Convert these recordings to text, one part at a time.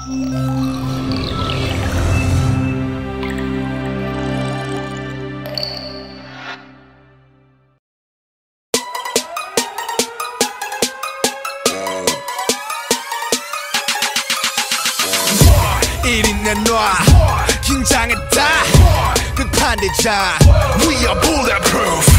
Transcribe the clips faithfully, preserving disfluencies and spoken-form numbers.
이리 내놔 긴장했다 그 반대자 We are bulletproof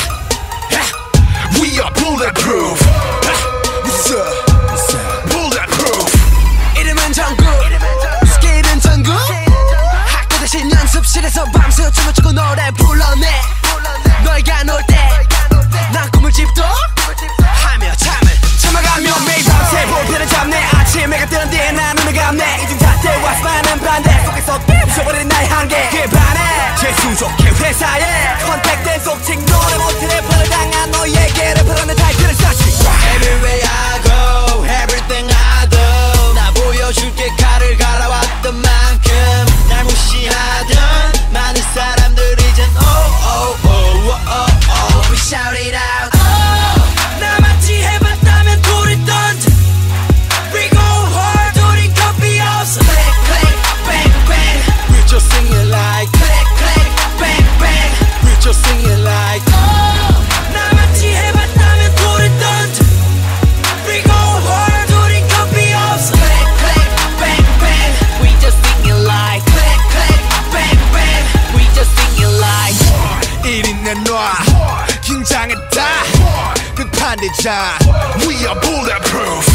We are bulletproof What's up? Bulletproof 이름은 정국 스킬은 전국 학교 대신 연습실에서 밤새 춤을 추고 노래 불러내 널 가놀 때 난 꿈을 집도 하며 잠을 참아가며 매일 밤새 볼펜을 잡네 아침 해가 뜨는 뒤에 난 눈을 감네 이중 잣대와 수많은 반대 속에서 부숴버리는 나의 한계 그에 반해 재수족해 회사에 컨택된 속칭 노래 못해 래퍼를 당한 너에게 래퍼라는 타이틀을 쌓지 Everywhere I go Everything I do 나 보여줄게 칼을 갈아왔던 만큼 날 무시하던 많은 사람들 이젠 oh oh oh oh oh oh We shout it out oh 나같이 해봤다면 돌을 던져 We go hard 우린 copy 없어 Click click bang bang We just sing it like Click click bang bang We just sing it like oh 나같이 해봤다면 돌을 던져 We go hard 우린 copy 없어 Click click bang bang We just sing it like Click click bang bang We just sing it like 이리 내놔 긴장했다 그 반대자 We are bulletproof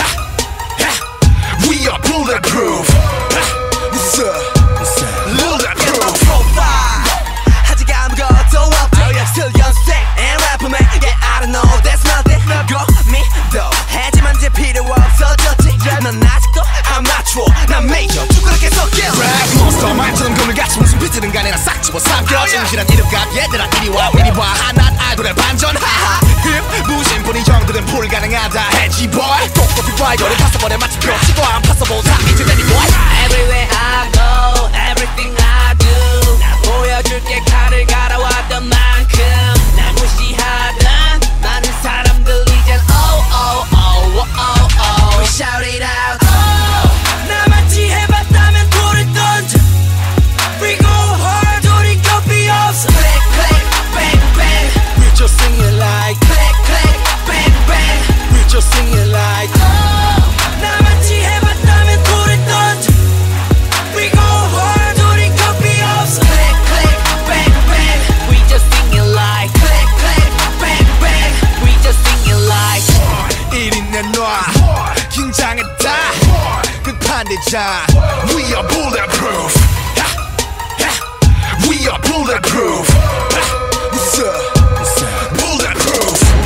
We are bulletproof What's up? Bulletproof profile 아직 아무것도 없대 Still young, sick and rapper man Yeah, I don't know, that's nothing go 믿어 하지만 이제 필요 없어졌지 넌 아직도 아마추어 난 메이저 두그럽게 섞여 Rap monster 말처럼 그물같이 무슨 비트든 간에 나 싹 집어삼켜 진실한 이름값 얘들아 이리 와 이리 봐 난 아이돌의 반전 하하 힙 무신분이 형들은 불가능하다 해지 boy 똑똑히 봐 이거를 다써버려 마치 벽치고 안 passable 다 이제되니 boy Everywhere I go Everything I do 나 보여줄게 칼을 갈아왔던 만큼 날 무시하던 많은 사람들 이젠 oh oh oh oh oh oh We shout it out oh 나같이 해봤다면 돌을 던져 We go hard 우린 copy 없어 Click click bang bang We just sing it like Click click bang bang We just sing it like oh 나같이 해봤다면 돌을 던져 We go hard 우린 copy 없어 Click click bang bang We just sing it like Click click bang bang We just sing it like 이리 내놔 긴장했다 그 반대자 We are bulletproof We are bulletproof What's up? Bulletproof